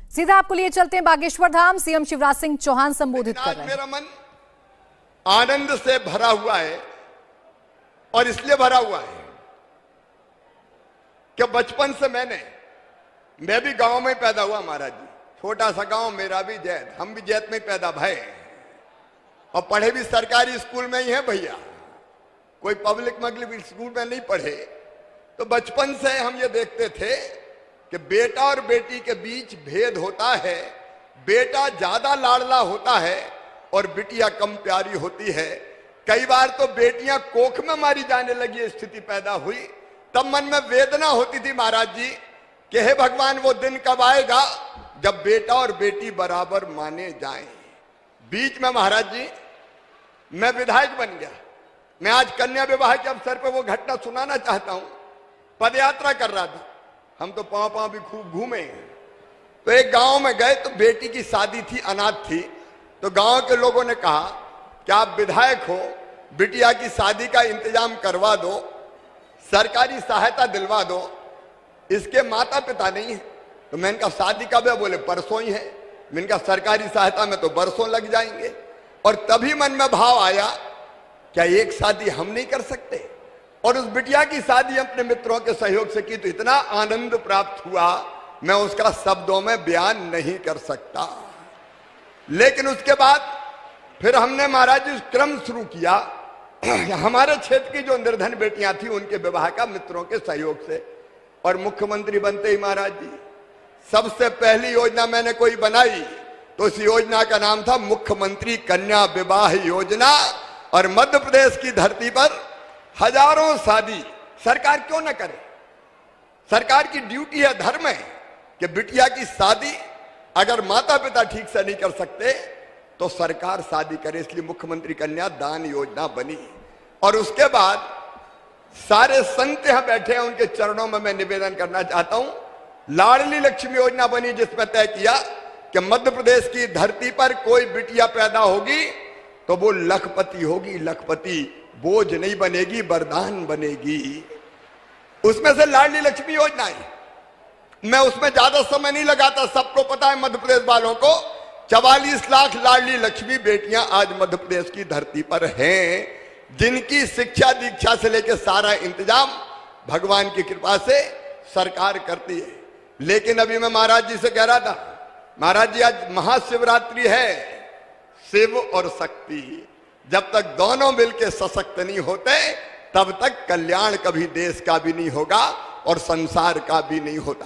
सीधा आपको लिए चलते हैं बागेश्वर धाम। सीएम शिवराज सिंह चौहान संबोधित कर रहे हैं। मेरा मन आनंद से भरा हुआ है और इसलिए भरा हुआ है कि बचपन से मैं भी गांव में पैदा हुआ महाराज जी। छोटा सा गांव, मेरा भी जैत, हम भी जैत में पैदा भये और पढ़े भी सरकारी स्कूल में ही है भैया, कोई पब्लिक मगलिक स्कूल में नहीं पढ़े। तो बचपन से हम ये देखते थे कि बेटा और बेटी के बीच भेद होता है, बेटा ज्यादा लाडला होता है और बिटिया कम प्यारी होती है। कई बार तो बेटियां कोख में मारी जाने लगी स्थिति पैदा हुई, तब मन में वेदना होती थी महाराज जी कि हे भगवान वो दिन कब आएगा जब बेटा और बेटी बराबर माने जाएं। बीच में महाराज जी मैं विधायक बन गया। मैं आज कन्या विवाह के अवसर पर वो घटना सुनाना चाहता हूं। पदयात्रा कर रहा था, हम तो पांव पांव भी खूब घूमे। तो एक गांव में गए तो बेटी की शादी थी, अनाथ थी। तो गांव के लोगों ने कहा कि आप विधायक हो, बिटिया की शादी का इंतजाम करवा दो, सरकारी सहायता दिलवा दो, इसके माता पिता नहीं है। तो मैंने कहा शादी कब है? बोले परसों ही है। मैंने कहा सरकारी सहायता में तो बरसों लग जाएंगे। और तभी मन में भाव आया, क्या एक शादी हम नहीं कर सकते? और उस बिटिया की शादी अपने मित्रों के सहयोग से की तो इतना आनंद प्राप्त हुआ, मैं उसका शब्दों में बयान नहीं कर सकता। लेकिन उसके बाद फिर हमने महाराज जी क्रम शुरू किया। हमारे क्षेत्र की जो निर्धन बेटियां थी उनके विवाह का मित्रों के सहयोग से। और मुख्यमंत्री बनते ही महाराज जी सबसे पहली योजना मैंने कोई बनाई तो उस योजना का नाम था मुख्यमंत्री कन्या विवाह योजना। और मध्य प्रदेश की धरती पर हजारों शादी सरकार क्यों न करे? सरकार की ड्यूटी है, धर्म है कि बिटिया की शादी अगर माता पिता ठीक से नहीं कर सकते तो सरकार शादी करे। इसलिए मुख्यमंत्री कन्या दान योजना बनी। और उसके बाद सारे संत यहां बैठे हैं, उनके चरणों में मैं निवेदन करना चाहता हूं। लाडली लक्ष्मी योजना बनी जिसमें तय किया कि मध्य प्रदेश की धरती पर कोई बिटिया पैदा होगी तो वो लखपति होगी, लखपति, बोझ नहीं बनेगी, वरदान बनेगी। उसमें से लाडली लक्ष्मी योजना है। मैं उसमें ज्यादा समय नहीं लगाता, सबको पता है मध्य प्रदेश वालों को 44 लाख लाडली लक्ष्मी बेटियां आज मध्य प्रदेश की धरती पर हैं, जिनकी शिक्षा दीक्षा से लेकर सारा इंतजाम भगवान की कृपा से सरकार करती है। लेकिन अभी मैं महाराज जी से कह रहा था, महाराज जी आज महाशिवरात्रि है, शिव और शक्ति, जब तक दोनों मिलकर सशक्त नहीं होते तब तक कल्याण कभी देश का भी नहीं होगा और संसार का भी नहीं होता।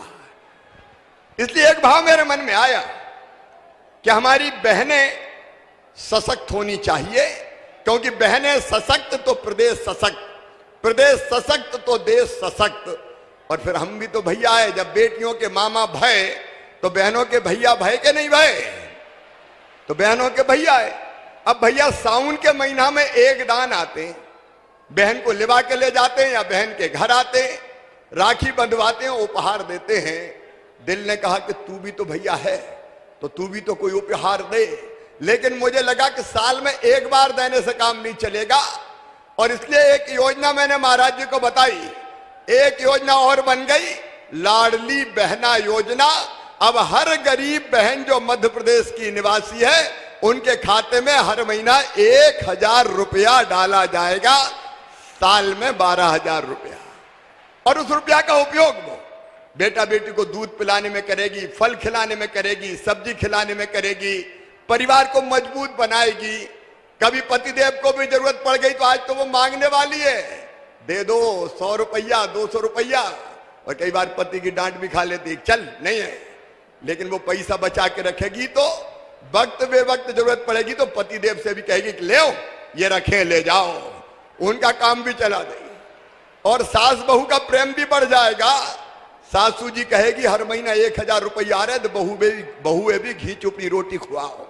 इसलिए एक भाव मेरे मन में आया कि हमारी बहनें सशक्त होनी चाहिए, क्योंकि बहनें सशक्त तो प्रदेश सशक्त, प्रदेश सशक्त तो देश सशक्त। और फिर हम भी तो भैया है, जब बेटियों के मामा भय तो बहनों के भैया भय के नहीं भय, तो बहनों के भैया है। अब भैया सावन के महीना में एक दान आते हैं, बहन को लिवा के ले जाते हैं या बहन के घर आते हैं, राखी बंधवाते हैं, उपहार देते हैं। दिल ने कहा कि तू भी तो भैया है तो तू भी तो कोई उपहार दे। लेकिन मुझे लगा कि साल में एक बार देने से काम नहीं चलेगा, और इसलिए एक योजना मैंने महाराज जी को बताई। एक योजना और बन गई, लाडली बहना योजना। अब हर गरीब बहन जो मध्य प्रदेश की निवासी है उनके खाते में हर महीना 1000 रुपया डाला जाएगा, साल में 12,000 रुपया। और उस रुपया का उपयोग वो बेटा बेटी को दूध पिलाने में करेगी, फल खिलाने में करेगी, सब्जी खिलाने में करेगी, परिवार को मजबूत बनाएगी। कभी पतिदेव को भी जरूरत पड़ गई तो आज तो वो मांगने वाली है, दे दो 100 रुपया 200 रुपया। और कई बार पति की डांट भी खा लेती, चल नहीं है, लेकिन वो पैसा बचा के रखेगी तो वक्त बे वक्त जरूरत पड़ेगी तो पतिदेव से भी कहेगी कि ले ये रखें, ले जाओ, उनका काम भी चला देगी। और सास बहू का प्रेम भी बढ़ जाएगा। सासू जी कहेगी हर महीना 1000 रुपया आ रहे तो बहुए भी घी चुपड़ी रोटी खुआओ।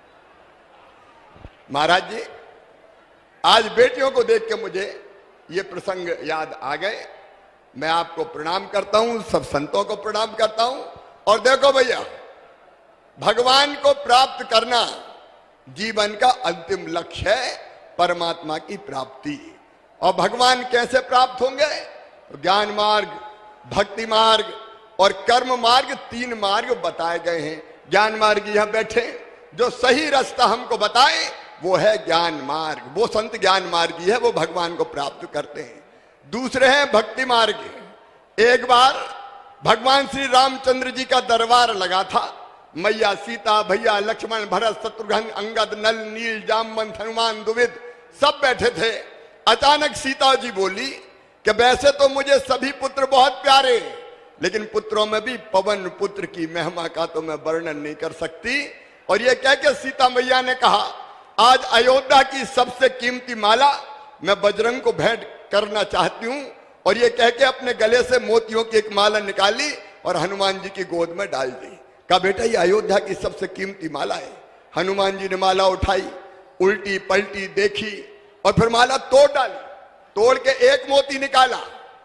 महाराज जी आज बेटियों को देख के मुझे ये प्रसंग याद आ गए। मैं आपको प्रणाम करता हूं, सब संतों को प्रणाम करता हूं। और देखो भैया, भगवान को प्राप्त करना जीवन का अंतिम लक्ष्य है, परमात्मा की प्राप्ति। और भगवान कैसे प्राप्त होंगे? ज्ञान मार्ग, भक्ति मार्ग और कर्म मार्ग 3 मार्ग बताए गए हैं। ज्ञान मार्ग यहां बैठे, जो सही रास्ता हमको बताए वो है ज्ञान मार्ग, वो संत ज्ञान मार्गी है, वो भगवान को प्राप्त करते हैं। दूसरे हैं भक्ति मार्ग। एक बार भगवान श्री रामचंद्र जी का दरबार लगा था, मैया सीता, भैया लक्ष्मण, भरत, शत्रुघ्न, अंगद, नल, नील, जामवंत, हनुमान, द्विविद सब बैठे थे। अचानक सीता जी बोली कि वैसे तो मुझे सभी पुत्र बहुत प्यारे, लेकिन पुत्रों में भी पवन पुत्र की महिमा का तो मैं वर्णन नहीं कर सकती। और ये कह के सीता मैया ने कहा, आज अयोध्या की सबसे कीमती माला मैं बजरंग को भेंट करना चाहती हूं। और ये कह के अपने गले से मोतियों की एक माला निकाली और हनुमान जी की गोद में डाल दी। कहा बेटा ये अयोध्या की सबसे कीमती माला है। हनुमान जी ने माला उठाई, उल्टी पलटी देखी और फिर माला तोड़ डाली। तोड़ के एक मोती निकाला,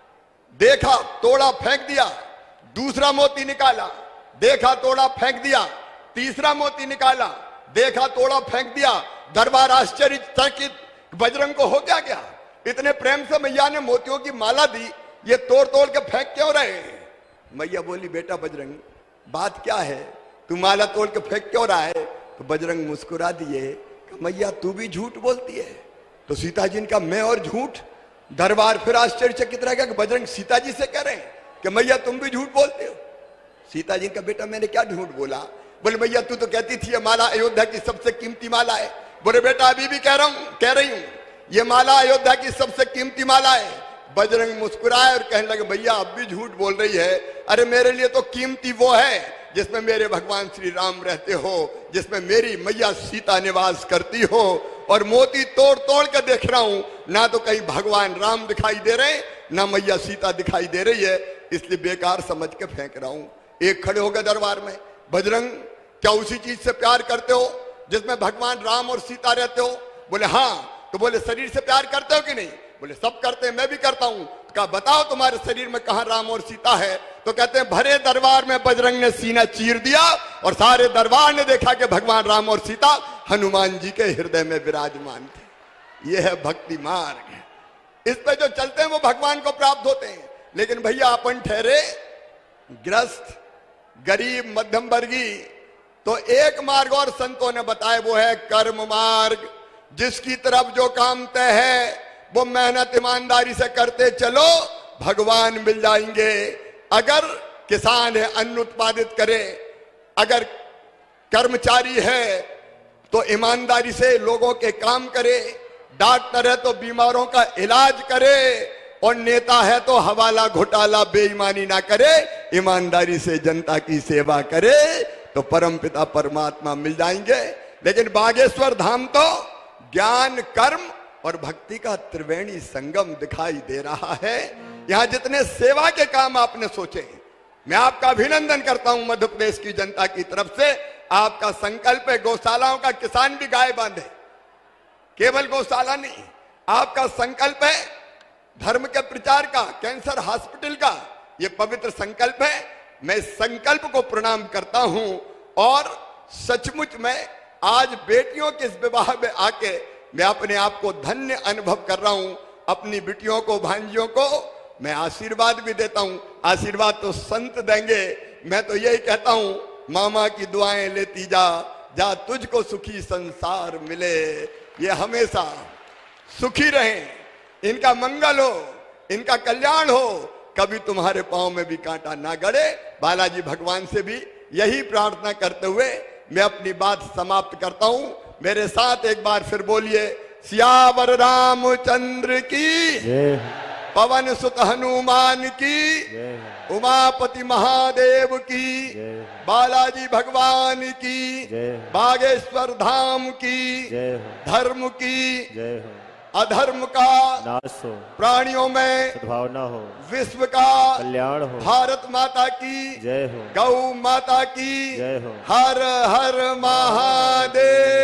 देखा, तोड़ा, फेंक दिया। दूसरा मोती निकाला, देखा, तोड़ा, फेंक दिया। तीसरा मोती निकाला, देखा, तोड़ा, फेंक दिया। दरबार आश्चर्यचकित, बजरंग को हो क्या गया? इतने प्रेम से मैया ने मोतियों की माला दी, ये तोड़ तोड़ के फेंक क्यों रहे? मैया बोली बेटा बजरंग बात क्या है, तू माला तोड़ के फेंक क्यों रहा है? तो बजरंग मुस्कुरा दिए, मैया तू भी झूठ बोलती है। तो सीता जी ने कहा मैं और झूठ? दरबार फिर आश्चर्यचकित रह गया कि बजरंग सीता जी से कह रहे हैं कि मैया तुम भी झूठ बोलते हो। सीता जी ने कहा बेटा मैंने क्या झूठ बोला? बोले मैया तू तो कहती थी ये माला अयोध्या की सबसे कीमती माला है। बोले बेटा अभी भी कह रही हूं ये माला अयोध्या की सबसे कीमती माला है। बजरंग मुस्कुराए और कहने लगे भैया अब भी झूठ बोल रही है। अरे मेरे लिए तो कीमती वो है जिसमें मेरे भगवान श्री राम रहते हो, जिसमें मेरी मैया सीता निवास करती हो। और मोती तोड़ तोड़ के देख रहा हूं, ना तो कहीं भगवान राम दिखाई दे रहे, ना मैया सीता दिखाई दे रही है, इसलिए बेकार समझ के फेंक रहा हूं। एक खड़े हो गए दरबार में, बजरंग क्या उसी चीज से प्यार करते हो जिसमें भगवान राम और सीता रहते हो? बोले हाँ। तो बोले शरीर से प्यार करते हो कि नहीं? बोले सब करते हैं, मैं भी करता हूं। कहा बताओ तुम्हारे शरीर में कहां राम और सीता है? तो कहते हैं भरे दरबार में बजरंग ने सीना चीर दिया और सारे दरबार ने देखा कि भगवान राम और सीता हनुमान जी के हृदय में विराजमान थे। यह है भक्ति मार्ग। इस पे जो चलते हैं वो भगवान को प्राप्त होते हैं। लेकिन भैया अपन ठहरे ग्रस्त, गरीब, मध्यम वर्गी, तो एक मार्ग और संतों ने बताया वो है कर्म मार्ग। जिसकी तरफ जो काम तय है वो मेहनत ईमानदारी से करते चलो, भगवान मिल जाएंगे। अगर किसान है अन्न उत्पादित करे, अगर कर्मचारी है तो ईमानदारी से लोगों के काम करे, डॉक्टर है तो बीमारों का इलाज करे, और नेता है तो हवाला घोटाला बेईमानी ना करे, ईमानदारी से जनता की सेवा करे, तो परमपिता परमात्मा मिल जाएंगे। लेकिन बागेश्वर धाम तो ज्ञान, कर्म और भक्ति का त्रिवेणी संगम दिखाई दे रहा है। यहां जितने सेवा के काम आपने सोचे, मैं आपका अभिनंदन करता हूं मध्य प्रदेश की जनता की तरफ से। आपका संकल्प है गौशालाओं का, किसान भी गाय बांधे, केवल गौशाला नहीं। आपका संकल्प है धर्म के प्रचार का, कैंसर हॉस्पिटल का, यह पवित्र संकल्प है। मैं इस संकल्प को प्रणाम करता हूं और सचमुच में आज बेटियों के इस विवाह में आके मैं अपने आप को धन्य अनुभव कर रहा हूं। अपनी बेटियों को, भांजियों को मैं आशीर्वाद भी देता हूं। आशीर्वाद तो संत देंगे, मैं तो यही कहता हूं मामा की दुआएं लेती जा, जा तुझको सुखी संसार मिले। ये हमेशा सुखी रहें, इनका मंगल हो, इनका कल्याण हो, कभी तुम्हारे पांव में भी कांटा ना गड़े। बालाजी भगवान से भी यही प्रार्थना करते हुए मैं अपनी बात समाप्त करता हूं। मेरे साथ एक बार फिर बोलिए, सियावर रामचंद्र की जय, पवन सुत हनुमान की जय, उमापति महादेव की जय, बालाजी भगवान की जय, बागेश्वर धाम की जय, धर्म की जय, अधर्म का नाश हो, प्राणियों में सद्भावना हो, विश्व का कल्याण हो, भारत माता की जय हो, गौ माता की जय हो, हर हर महादेव।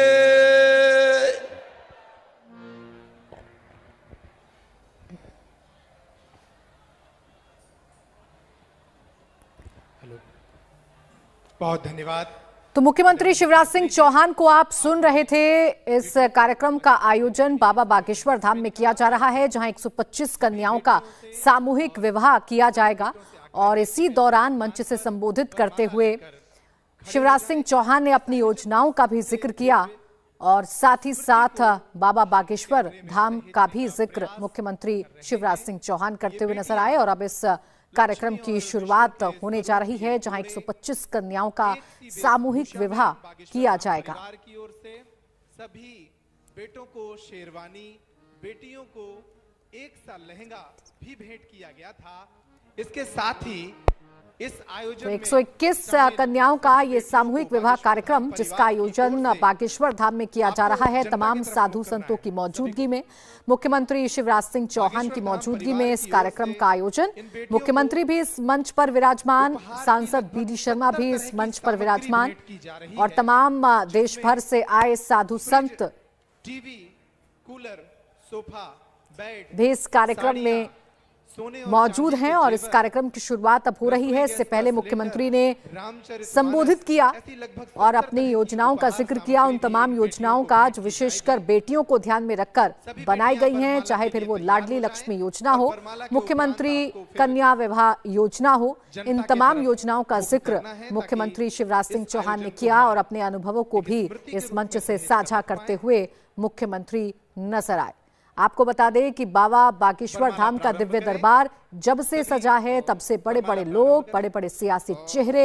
हेलो, बहुत धन्यवाद। तो मुख्यमंत्री शिवराज सिंह चौहान को आप सुन रहे थे। इस कार्यक्रम का आयोजन बाबा बागेश्वर धाम में किया जा रहा है, जहां 125 कन्याओं का सामूहिक विवाह किया जाएगा। और इसी दौरान मंच से संबोधित करते हुए शिवराज सिंह चौहान ने अपनी योजनाओं का भी जिक्र किया और साथ ही साथ बाबा बागेश्वर धाम का भी जिक्र मुख्यमंत्री शिवराज सिंह चौहान करते हुए नजर आए। और अब इस कार्यक्रम की शुरुआत होने जा रही है, जहां 125 कन्याओं का सामूहिक विवाह किया जाएगा। की ओर से सभी बेटों को शेरवानी, बेटियों को एक सा लहंगा भी भेंट किया गया था। इसके साथ ही इस आयोजन तो 121 कन्याओं का ये सामूहिक विवाह कार्यक्रम, जिसका आयोजन बागेश्वर धाम में किया जा रहा है, तमाम साधु संतों की मौजूदगी में, मुख्यमंत्री शिवराज सिंह चौहान की मौजूदगी में इस कार्यक्रम का आयोजन। मुख्यमंत्री भी इस मंच पर विराजमान, सांसद बीडी शर्मा भी इस मंच पर विराजमान और तमाम देश भर से आए साधु संत टीवी, कूलर, सोफा, बेड भी इस कार्यक्रम में मौजूद हैं। और इस कार्यक्रम की शुरुआत अब हो रही है। इससे पहले मुख्यमंत्री ने संबोधित किया और अपनी योजनाओं का जिक्र किया, उन तमाम योजनाओं का जो विशेषकर बेटियों को ध्यान में रखकर बनाई गई हैं, चाहे फिर वो लाडली लक्ष्मी योजना हो, मुख्यमंत्री कन्या विवाह योजना हो, इन तमाम योजनाओं का जिक्र मुख्यमंत्री शिवराज सिंह चौहान ने किया और अपने अनुभवों को भी इस मंच से साझा करते हुए मुख्यमंत्री नजर आए। आपको बता दें कि बाबा बागेश्वर धाम का दिव्य दरबार जब से सजा है, तब से बड़े बड़े लोग, बड़े बड़े सियासी चेहरे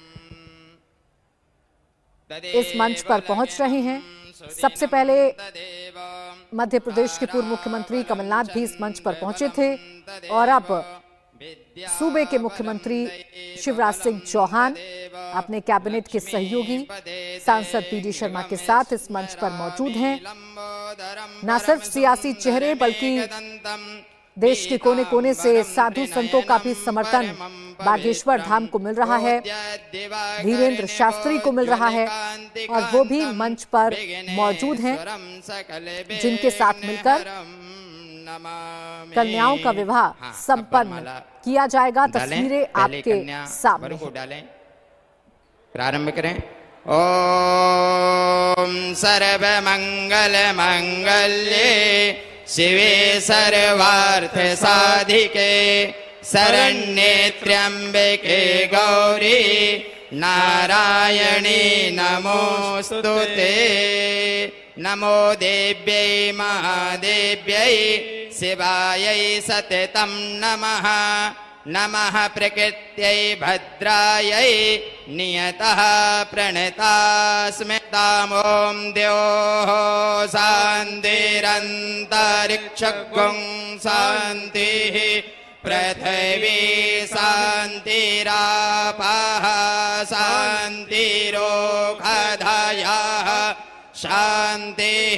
इस मंच पर पहुंच रहे हैं। सबसे पहले मध्य प्रदेश के पूर्व मुख्यमंत्री कमलनाथ भी इस मंच पर पहुंचे थे और अब सूबे के मुख्यमंत्री शिवराज सिंह चौहान अपने कैबिनेट के सहयोगी सांसद बीडी शर्मा के साथ इस मंच पर मौजूद हैं। न सिर्फ सियासी चेहरे बल्कि देश के कोने कोने से साधु संतों का भी समर्थन बागेश्वर धाम को मिल रहा है, धीरेन्द्र शास्त्री को मिल रहा है और वो भी मंच पर मौजूद हैं, जिनके साथ मिलकर कन्याओं का विवाह संपन्न किया जाएगा। तस्वीरें आपके सामने हैं। प्रारंभ करें। ओम सर्व मंगल मंगल्ये शिवे सर्वार्थ साधिके शरण्ये त्र्यंबके गौरी नारायणी नमोस्तुते। नमो देव्यै महादेव्यै शिवायै सततं नमः। नमः प्रकृत्यै भद्रायै नियतः प्रणतास्मि। ॐ द्योः शान्तिरन्तरिक्षगुं शान्तिः पृथिवी शान्तिरापः शान्तिरोषधयः शान्तिः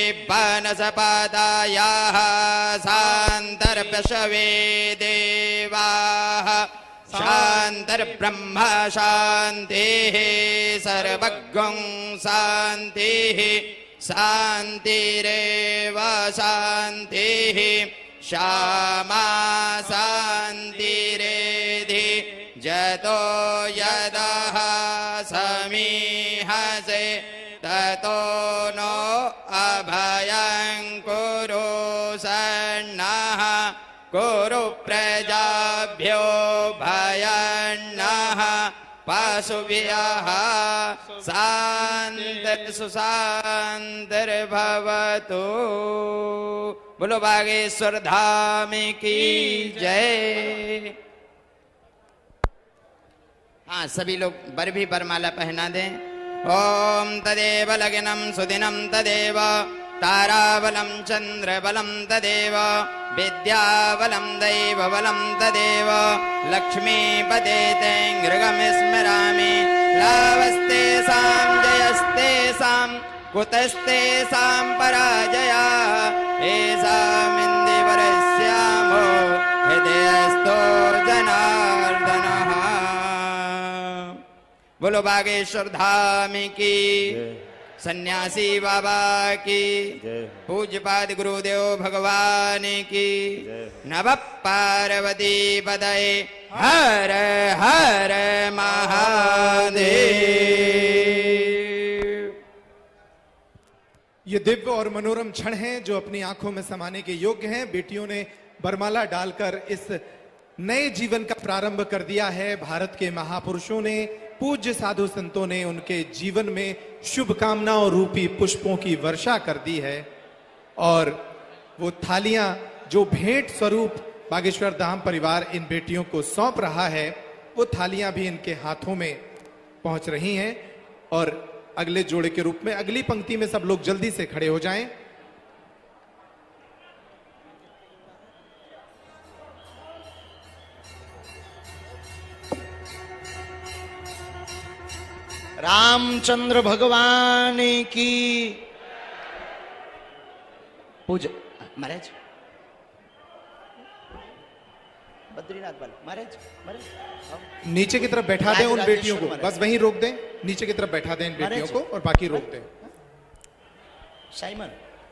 वनस्पतयः शान्तिर्पशवे देवाः शान्तिर्ब्रह्म शान्तिः सर्वज्ञं शान्तिः शान्तिरेव शान्तिः श्यामा शान्तिरेधि जतो यदः समीहसे ततो नो अभयं कुरु सन्नः कुरु प्रजाभ्यो भयन्नः पशुभ्यः शान्तिर्भवतु। बोलो बागेश्वर धाम की जय। हाँ, सभी लोग वर भी वरमाला पहना दें। ओम तदेव लग्नं सुदिनं तदेव ताराबलं चंद्रबलं तदेव विद्याबलं दैवबलं तदेव लक्ष्मीपते ते गृहमिस्मरामि। लाभस्तेषां जयस्तेषां कुतस्तेषां पराजयः येषामिन्दिवरस्यामो हृदयस्थो जनार्दनः। बोलो बागेश्वर धाम की, सन्यासी बाबा की, पूज्यपाद गुरुदेव भगवान की, नमः पार्वती पदये हर हर महादेव। ये दिव्य और मनोरम क्षण हैं जो अपनी आंखों में समाने के योग्य हैं। बेटियों ने बरमाला डालकर इस नए जीवन का प्रारंभ कर दिया है। भारत के महापुरुषों ने, पूज्य साधु संतों ने उनके जीवन में शुभकामनाओं रूपी पुष्पों की वर्षा कर दी है और वो थालियां जो भेंट स्वरूप बागेश्वर धाम परिवार इन बेटियों को सौंप रहा है, वो थालियां भी इनके हाथों में पहुंच रही हैं। और अगले जोड़े के रूप में अगली पंक्ति में सब लोग जल्दी से खड़े हो जाएं। रामचंद्र भगवान की पूजा। महाराज बद्रीनाथ वाला महाराज, नीचे की तरफ बैठा दें उन बेटियों को, बस वहीं रोक दें। नीचे की तरफ बैठा दें इन बेटियों को और बाकी रोक दें। साइमन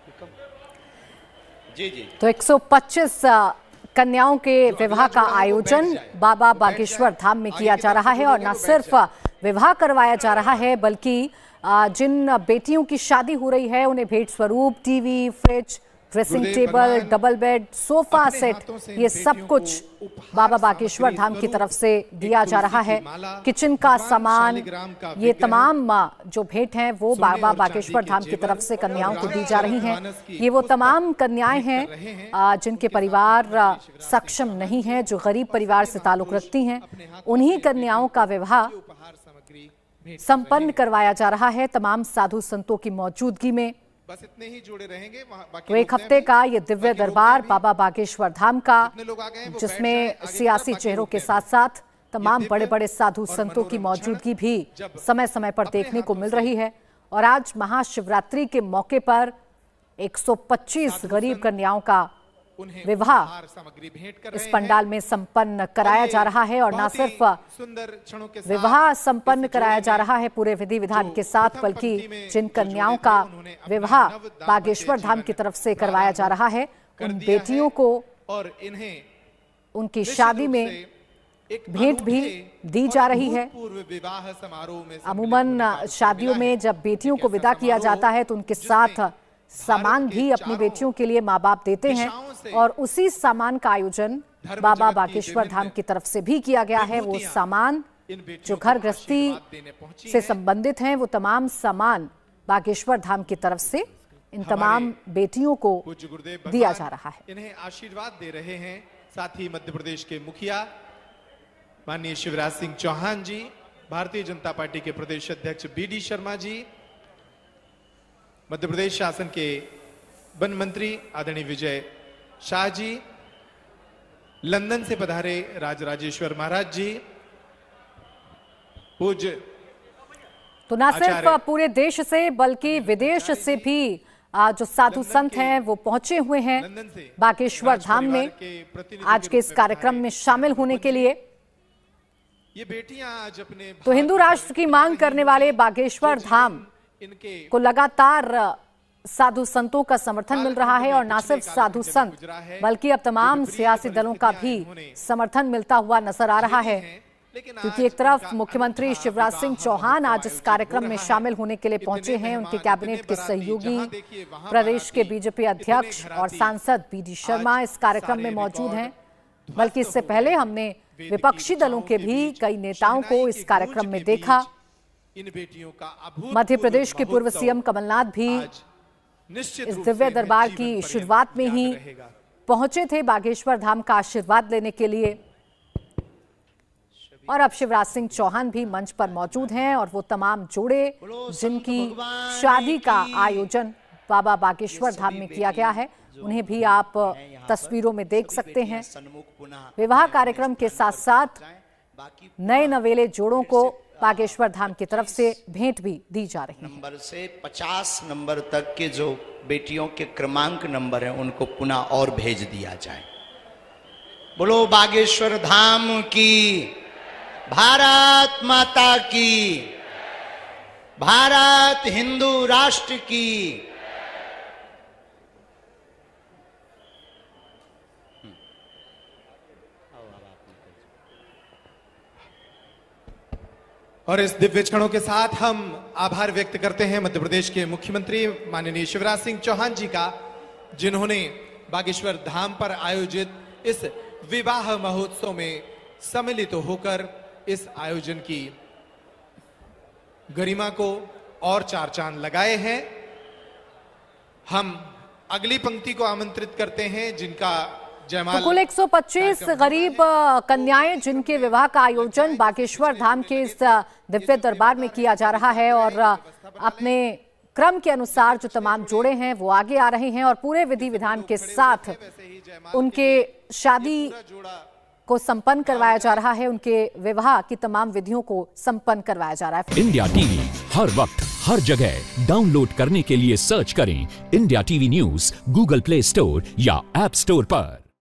जी जी। तो 125 कन्याओं के विवाह का आयोजन बाबा बागेश्वर धाम में किया जा रहा है और न सिर्फ विवाह करवाया जा रहा है बल्कि जिन बेटियों की शादी हो रही है उन्हें भेंट स्वरूप TV, fridge, dressing table, double bed, sofa set, ये सब कुछ बाबा बागेश्वर धाम की तरफ से दिया जा रहा है। किचन का सामान, ये तमाम जो भेंट हैं वो बाबा बागेश्वर धाम की तरफ से कन्याओं को दी जा रही हैं। ये वो तमाम कन्याएं हैं जिनके परिवार सक्षम नहीं है, जो गरीब परिवार से ताल्लुक रखती हैं। उन्हीं कन्याओं का विवाह संपन्न करवाया जा रहा है तमाम साधु संतों की मौजूदगी में। बस इतने ही जोड़े रहेंगे। तो एक हफ्ते का ये दिव्य दरबार बाबा बागेश्वर धाम का, जिसमें सियासी चेहरों के साथ साथ तमाम बड़े बड़े साधु संतों की मौजूदगी भी समय समय पर देखने को मिल रही है। और आज महाशिवरात्रि के मौके पर 125 गरीब कन्याओं का विवाह इस पंडाल में संपन्न कराया जा रहा है। और न सिर्फ विवाह संपन्न कराया जा रहा है पूरे विधि विधान के साथ, बल्कि जिन कन्याओं का विवाह बागेश्वर धाम की तरफ से करवाया जा रहा है उन बेटियों को और इन्हें उनकी शादी में भेंट भी दी जा रही है। अमूमन शादियों में जब बेटियों को विदा किया जाता है तो उनके साथ सामान भी अपनी बेटियों के लिए माँ बाप देते हैं और उसी सामान का आयोजन बाबा बागेश्वर धाम की तरफ से भी किया गया है। वो सामान जो घर गृहस्थी से संबंधित हैं, वो तमाम सामान बागेश्वर धाम की तरफ से इन तमाम बेटियों को दिया जा रहा है। इन्हें आशीर्वाद दे रहे हैं साथ ही मध्य प्रदेश के मुखिया माननीय शिवराज सिंह चौहान जी, भारतीय जनता पार्टी के प्रदेश अध्यक्ष BD शर्मा जी, मध्य प्रदेश शासन के वन मंत्री आदरणीय विजय शाह जी, लंदन से पधारे राजराजेश्वर महाराज जी, पूज्य तो न सिर्फ पूरे देश से बल्कि विदेश से भी जो साधु संत हैं वो पहुंचे हुए हैं बागेश्वर धाम में आज के इस कार्यक्रम में शामिल होने के लिए। ये बेटियां आज अपने तो हिंदू राष्ट्र की मांग करने वाले बागेश्वर धाम को लगातार साधु संतों का समर्थन मिल रहा है और न सिर्फ साधु संत बल्कि अब तमाम सियासी दलों का भी समर्थन मिलता हुआ नजर आ रहा है। क्योंकि एक तरफ मुख्यमंत्री शिवराज सिंह चौहान आज इस कार्यक्रम में शामिल होने के लिए पहुंचे हैं, उनके कैबिनेट के सहयोगी प्रदेश के बीजेपी अध्यक्ष और सांसद BD शर्मा इस कार्यक्रम में मौजूद हैं। बल्कि इससे पहले हमने विपक्षी दलों के भी कई नेताओं को इस कार्यक्रम में देखा। मध्य प्रदेश के पूर्व CM कमलनाथ भी इस दिव्य दरबार की शुरुआत में ही पहुंचे थे बागेश्वर धाम का आशीर्वाद लेने के लिए। और अब शिवराज सिंह चौहान भी मंच पर मौजूद हैं और वो तमाम जोड़े जिनकी शादी का आयोजन बाबा बागेश्वर धाम में किया गया है उन्हें भी आप तस्वीरों में देख सकते हैं। विवाह कार्यक्रम के साथ साथ नए नवेले जोड़ों को बागेश्वर धाम की तरफ से भेंट भी दी जा रही है। नंबर से 50 नंबर तक के जो बेटियों के क्रमांक नंबर हैं उनको पुनः और भेज दिया जाए। बोलो बागेश्वर धाम की, भारत माता की, भारत हिंदू राष्ट्र की। और इस दिव्य क्षणों के साथ हम आभार व्यक्त करते हैं मध्य प्रदेश के मुख्यमंत्री माननीय शिवराज सिंह चौहान जी का, जिन्होंने बागेश्वर धाम पर आयोजित इस विवाह महोत्सव में सम्मिलित होकर इस आयोजन की गरिमा को और चार चांद लगाए हैं। हम अगली पंक्ति को आमंत्रित करते हैं, जिनका जयमाल। तो कुल 125 गरीब कन्याएं जिनके विवाह का आयोजन बागेश्वर धाम के इस दिव्य दरबार में किया जा रहा है और अपने क्रम के अनुसार जो तमाम जोड़े हैं वो आगे आ रहे हैं और पूरे विधि विधान के साथ उनके शादी को संपन्न करवाया जा रहा है, उनके विवाह की तमाम विधियों को संपन्न करवाया जा रहा है। इंडिया टीवी हर वक्त हर जगह डाउनलोड करने के लिए सर्च करें India TV news Google play store या ऐप स्टोर पर।